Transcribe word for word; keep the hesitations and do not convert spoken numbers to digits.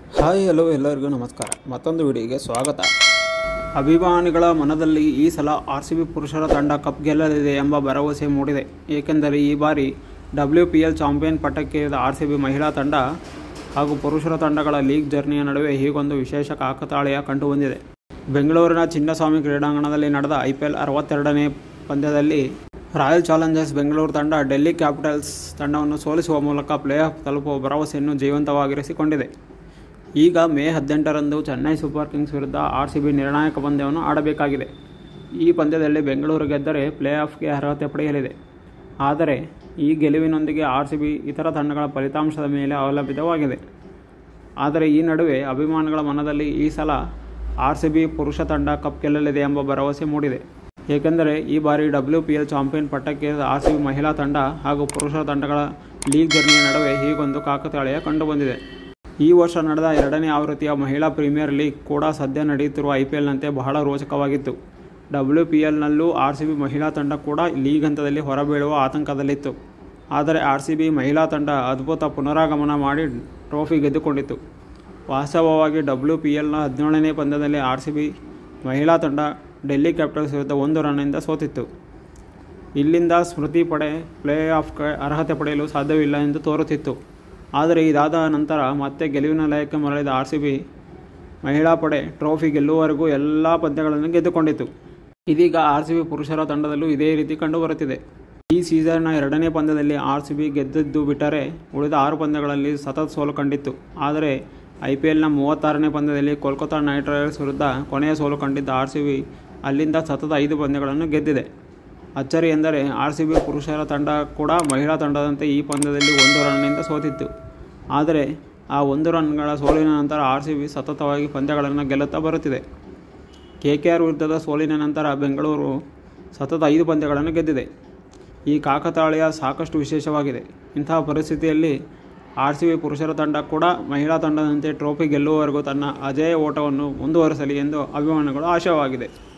Hi hello ಎಲ್ಲರಿಗೂ ನಮಸ್ಕಾರ. ಮತ್ತೊಂದು ವಿಡಿಯೋಗೆ ಸ್ವಾಗತ. ಅಭಿಮಾನಿಗಳ ಮನದಲ್ಲಿ ಈ ಸಲ ಆರ್ ಸಿ ಬಿ ಪುರುಷರ ತಂಡ ಕಪ್ ಗೆಲ್ಲಲಿದೆ ಎಂಬ ಭರವಸೆ ಮೂಡಿದೆ. ಏಕೆಂದರೆ ಈ ಬಾರಿ ಡಬ್ಲ್ಯೂ ಪಿ ಎಲ್ ಚಾಂಪಿಯನ್ ಪಟ್ಟಕ್ಕೇರಿದ ಆರ್ ಸಿ ಬಿ ಮಹಿಳಾ ತಂಡ ಹಾಗೂ ಪುರುಷರ ತಂಡಗಳ ಲೀಗ್ ಜರ್ನಿಯ ನಡುವೆ ಹೀಗೊಂದು ವಿಶೇಷ ಕಾಕತಾಳೀಯ ಕಂಡುಬಂದಿದೆ. ಬೆಂಗಳೂರಿನ ಚಿನ್ನಸ್ವಾಮಿ ಕ್ರೀಡಾಂಗಣದಲ್ಲಿ ನಡೆದ ಐ ಪಿ ಎಲ್ ಅರವತ್ತೆರಡನೇ ಪಂದ್ಯದಲ್ಲಿ ರಾಯಲ್ ಚಾಲೆಂಜರ್ಸ್ ಬೆಂಗಳೂರು ತಂಡ ಡೆಲ್ಲಿ ಕ್ಯಾಪಿಟಲ್ಸ್ ತಂಡವನ್ನು ಸೋಲಿಸುವ ಮೂಲಕ ಪ್ಲೇ ಆಫ್ ತಲುಪುವ ಭರವಸೆಯನ್ನು ಜೀವಂತವಾಗಿರಿಸಿಕೊಂಡಿದೆ. ಈಗ ಮೇ ಹದಿನೆಂಟರಂದು ಚೆನ್ನೈ ಸೂಪರ್ ಕಿಂಗ್ಸ್ ವಿರುದ್ಧ ಆರ್ ಸಿ ಬಿ ನಿರ್ಣಾಯಕ ಪಂದ್ಯವನ್ನು ಆಡಬೇಕಾಗಿದೆ. ಈ ಪಂದ್ಯದಲ್ಲಿ ಬೆಂಗಳೂರು ಗೆದ್ದರೆ ಪ್ಲೇ ಆಫ್ಗೆ ಅರ್ಹತೆ ಪಡೆಯಲಿದೆ. ಆದರೆ ಈ ಗೆಲುವಿನೊಂದಿಗೆ ಆರ್ ಸಿ ಬಿ ಇತರ ತಂಡಗಳ ಫಲಿತಾಂಶದ ಮೇಲೆ ಅವಲಂಬಿತವಾಗಿದೆ. ಆದರೆ ಈ ನಡುವೆ ಅಭಿಮಾನಿಗಳ ಮನದಲ್ಲಿ ಈ ಸಲ ಆರ್ ಸಿ ಬಿ ಪುರುಷ ತಂಡ ಕಪ್ ಗೆಲ್ಲಲಿದೆ ಎಂಬ ಭರವಸೆ ಮೂಡಿದೆ. ಏಕೆಂದರೆ ಈ ಬಾರಿ ಡಬ್ಲ್ಯೂ ಪಿ ಎಲ್ ಚಾಂಪಿಯನ್ ಪಟ್ಟಕ್ಕೇರಿದ ಆರ್ ಸಿ ಬಿ ಮಹಿಳಾ ತಂಡ ಹಾಗೂ ಪುರುಷರ ತಂಡಗಳ ಲೀಗ್ ಜರ್ನಿಯ ನಡುವೆ ಹೀಗೊಂದು ಕಾಕತಾಳೀಯ ಕಂಡುಬಂದಿದೆ. ಈ ವರ್ಷ ನಡೆದ ಎರಡನೇ ಆವೃತ್ತಿಯ ಮಹಿಳಾ ಪ್ರೀಮಿಯರ್ ಲೀಗ್ ಕೂಡ ಸದ್ಯ ನಡೆಯುತ್ತಿರುವ ಐ ಪಿ ಎಲ್ನಂತೆ ಬಹಳ ರೋಚಕವಾಗಿತ್ತು. ಡಬ್ಲ್ಯೂ ಪಿ ಎಲ್ನಲ್ಲೂ ಆರ್ ಸಿ ಬಿ ಮಹಿಳಾ ತಂಡ ಕೂಡ ಲೀಗ್ ಹಂತದಲ್ಲಿ ಹೊರಬೀಳುವ ಆತಂಕದಲ್ಲಿತ್ತು. ಆದರೆ ಆರ್ ಸಿ ಬಿ ಮಹಿಳಾ ತಂಡ ಅದ್ಭುತ ಪುನರಾಗಮನ ಮಾಡಿ ಟ್ರೋಫಿ ಗೆದ್ದುಕೊಂಡಿತ್ತು. ವಾಸ್ತವವಾಗಿ ಡಬ್ಲ್ಯೂ ಪಿ ಎಲ್ನ ಹದಿನೇಳನೇ ಪಂದ್ಯದಲ್ಲಿ ಆರ್ ಸಿ ಬಿ ಮಹಿಳಾ ತಂಡ ಡೆಲ್ಲಿ ಕ್ಯಾಪಿಟಲ್ಸ್ ವಿರುದ್ಧ ಒಂದು ರನ್ನಿಂದ ಸೋತಿತ್ತು. ಇಲ್ಲಿಂದ ಸ್ಮೃತಿ ಪಡೆ ಪ್ಲೇ ಆಫ್ಗೆ ಅರ್ಹತೆ ಪಡೆಯಲು ಸಾಧ್ಯವಿಲ್ಲ ಎಂದು ತೋರುತ್ತಿತ್ತು. ಆದರೆ ಇದಾದ ನಂತರ ಮತ್ತೆ ಗೆಲುವಿನ ಲಯಕ್ಕೆ ಮರಳಿದ ಆರ್ ಸಿ ಬಿ ಮಹಿಳಾ ಪಡೆ ಟ್ರೋಫಿ ಗೆಲ್ಲುವವರೆಗೂ ಎಲ್ಲ ಪಂದ್ಯಗಳನ್ನು ಗೆದ್ದುಕೊಂಡಿತು. ಇದೀಗ ಆರ್ ಸಿ ಬಿ ಪುರುಷರ ತಂಡದಲ್ಲೂ ಇದೇ ರೀತಿ ಕಂಡುಬರುತ್ತಿದೆ. ಈ ಸೀಸನ್ನ ಎರಡನೇ ಪಂದ್ಯದಲ್ಲಿ ಆರ್ ಸಿ ಬಿ ಗೆದ್ದದ್ದು ಬಿಟ್ಟರೆ ಉಳಿದ ಆರು ಪಂದ್ಯಗಳಲ್ಲಿ ಸತತ ಸೋಲು ಕಂಡಿತ್ತು. ಆದರೆ ಐ ಪಿ ಎಲ್ನ ಮೂವತ್ತಾರನೇ ಪಂದ್ಯದಲ್ಲಿ ಕೋಲ್ಕತ್ತಾ ನೈಟ್ ರೈಡರ್ಸ್ ವಿರುದ್ಧ ಕೊನೆಯ ಸೋಲು ಕಂಡಿದ್ದ ಆರ್ ಸಿ ಬಿ ಅಲ್ಲಿಂದ ಸತತ ಐದು ಪಂದ್ಯಗಳನ್ನು ಗೆದ್ದಿದೆ. ಅಚ್ಚರಿ ಎಂದರೆ ಆರ್ ಸಿ ಬಿ ಪುರುಷರ ತಂಡ ಕೂಡ ಮಹಿಳಾ ತಂಡದಂತೆ ಈ ಪಂದ್ಯದಲ್ಲಿ ಒಂದು ರನ್ನಿಂದ ಸೋತಿತ್ತು. ಆದರೆ ಆ ಒಂದು ರನ್ಗಳ ಸೋಲಿನ ನಂತರ ಆರ್ ಸಿ ಬಿ ಸತತವಾಗಿ ಪಂದ್ಯಗಳನ್ನು ಗೆಲ್ಲುತ್ತಾ ಬರುತ್ತಿದೆ. ಕೆ ಕೆ ಆರ್ ವಿರುದ್ಧದ ಸೋಲಿನ ನಂತರ ಬೆಂಗಳೂರು ಸತತ ಐದು ಪಂದ್ಯಗಳನ್ನು ಗೆದ್ದಿದೆ. ಈ ಕಾಕತಾಳೀಯ ಸಾಕಷ್ಟು ವಿಶೇಷವಾಗಿದೆ. ಇಂತಹ ಪರಿಸ್ಥಿತಿಯಲ್ಲಿ ಆರ್ ಸಿ ಬಿ ಪುರುಷರ ತಂಡ ಕೂಡ ಮಹಿಳಾ ತಂಡದಂತೆ ಟ್ರೋಫಿ ಗೆಲ್ಲುವವರೆಗೂ ತನ್ನ ಅಜೇಯ ಓಟವನ್ನು ಮುಂದುವರಿಸಲಿ ಎಂದು ಅಭಿಮಾನಿಗಳು ಆಶಾವಾಗಿದೆ.